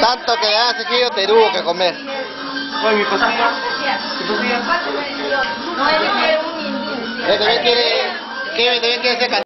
Tanto que hace que yo te tuvo que comer. Oye, mi cosita. No, él quiere un hindú. Él también quiere ser